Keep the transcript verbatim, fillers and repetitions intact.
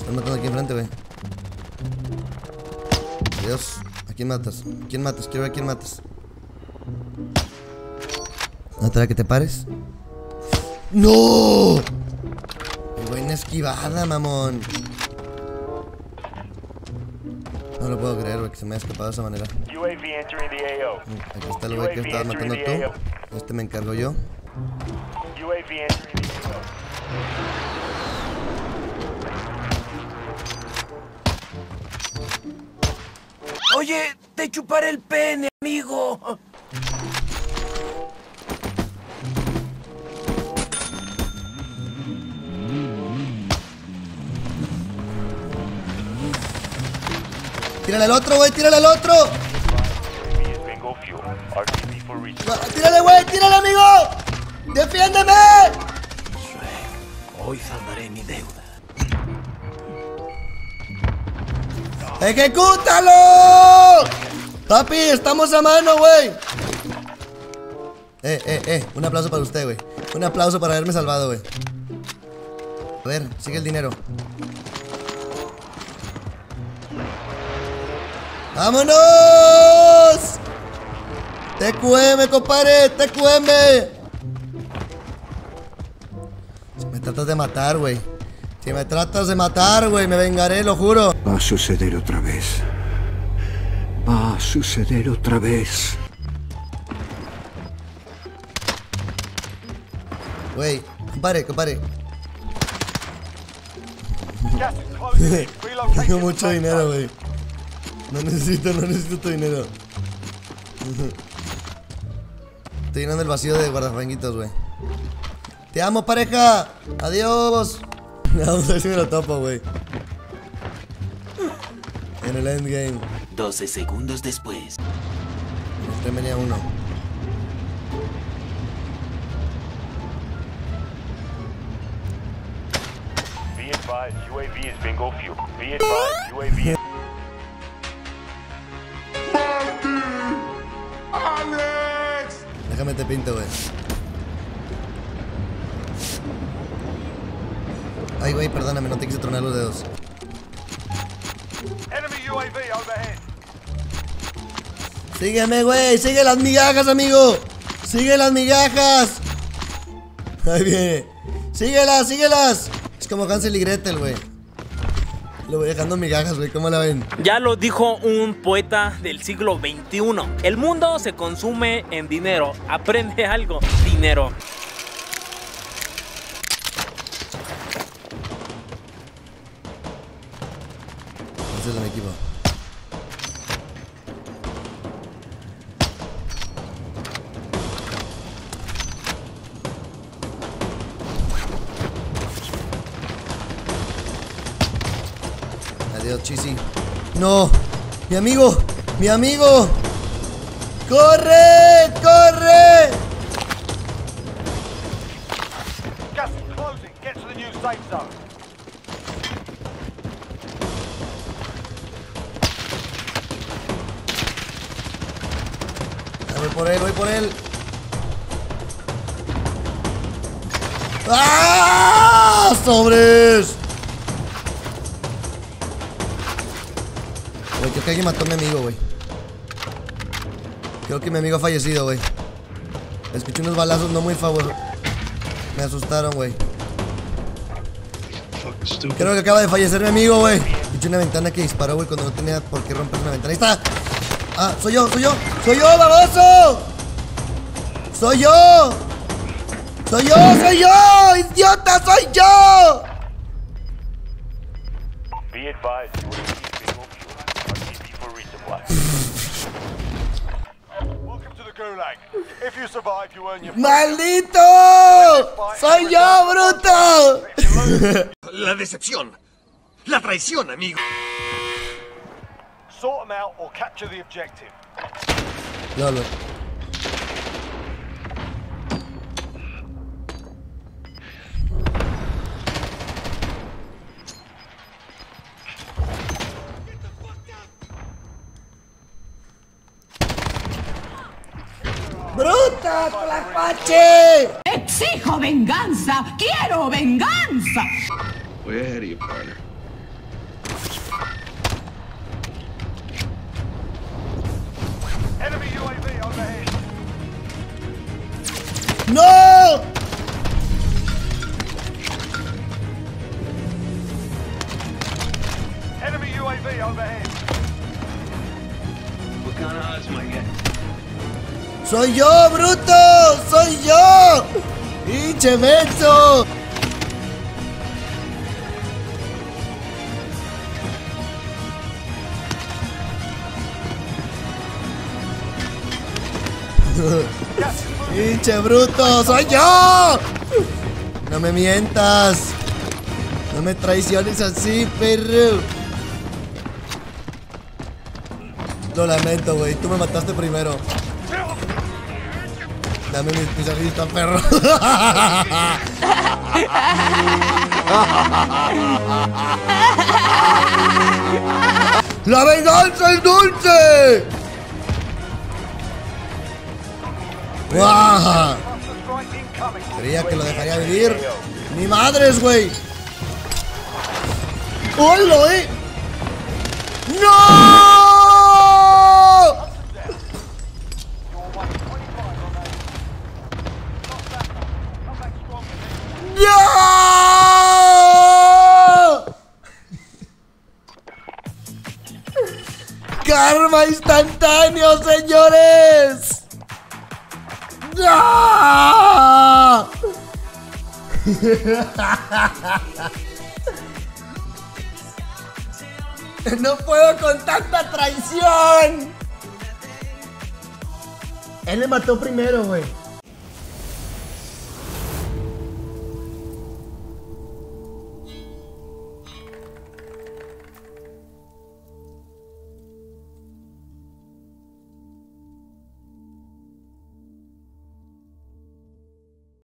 Están matando aquí enfrente, güey. Dios. ¿A quién matas? ¿A quién matas? Quiero ver a quién matas. ¿No te da que te pares? ¡No! Buena esquivada, mamón. No lo puedo creer, güey, que se me haya escapado de esa manera. Aquí está el güey que estabas matando tú. Este me encargo yo. Oye, te chuparé el pene, amigo. ¡Tírale al otro, güey! ¡Tírale al otro! ¡Tírale, güey! ¡Tírale, amigo! ¡Defiéndeme! Hoy saldaré mi deuda. ¡Ejecútalo! Papi, estamos a mano, güey. Eh, eh, eh. Un aplauso para usted, güey. Un aplauso para haberme salvado, güey. A ver, sigue el dinero. ¡Vámonos! ¡Te cueme, compadre! ¡Te cueme! Si me tratas de matar, güey. Si me tratas de matar, güey, me vengaré, lo juro. Va a suceder otra vez. Va a suceder otra vez. Güey, compadre, compadre. Tengo mucho dinero, güey. No necesito, no necesito tu dinero. Estoy llenando el vacío de guardafanguitos, güey. Te amo, pareja. Adiós. Vamos a ver si me lo topo, güey. En el endgame. doce segundos después. Este venía uno. Be advised, U A V is bingo fuel. Be advised, U A V is... Déjame te pinto, güey. Ay, güey, perdóname, no te quise tronar los dedos. Enemy U A V overhead. Sígueme, güey, sigue las migajas, amigo. Sigue las migajas. Ahí viene. Síguelas, síguelas. Es como Hansel y Gretel, güey. Lo voy dejando migajas, güey, ¿cómo la ven? Ya lo dijo un poeta del siglo veintiuno. El mundo se consume en dinero. Aprende algo, dinero. Ese es mi equipo. Adiós, Chisi. No, mi amigo, mi amigo. ¡Corre! ¡Corre! Gas is closing. Get to the new safe zone. Voy por él, voy por él. ¡Ah! ¡Sobres! Güey, creo que alguien mató a mi amigo, güey. Creo que mi amigo ha fallecido, güey. Escuché unos balazos no muy favor. Me asustaron, güey. Creo que acaba de fallecer mi amigo, güey. Escuché una ventana que disparó, güey, cuando no tenía por qué romper una ventana. Ahí está. Ah, soy yo, soy yo. ¡Soy yo, baboso! ¡Soy yo! ¡Soy yo, soy yo! ¡Idiota, soy yo! Be advised, U A V is bingo fuel. R T B for resupply. Welcome to the Gulag. If you survive, you earn your... ¡Maldito! ¡Soy yo, bruto! La decepción. La traición, amigo. Sort them out or capture the objective. Lolo. ¡Bruta, Tlacuache! ¡Exijo venganza! ¡Quiero venganza! Way ahead of you, partner. ¡No! Enemy U A V overhead. ¡Soy yo, bruto! ¡Soy yo! ¡Pinche menso! ¡Pinche bruto! ¡Soy yo! No me mientas. No me traiciones así, perro. Lo lamento, güey. Tú me mataste primero. Dame mis pizarritas, perro. ¡La venganza es dulce! ¡Guau! Creía que lo dejaría vivir. ¡Ni madres, güey! ¡Hola, eh! ¡No! ¡No! ¡Karma instantáneo, señores! ¡No! No puedo con tanta traición. Él le mató primero, güey.